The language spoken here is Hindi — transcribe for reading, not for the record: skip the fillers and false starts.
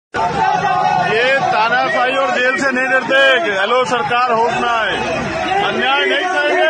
ये तानाशाही और जेल से नहीं डरते। हेलो सरकार, होश ना है, अन्याय नहीं सहेंगे।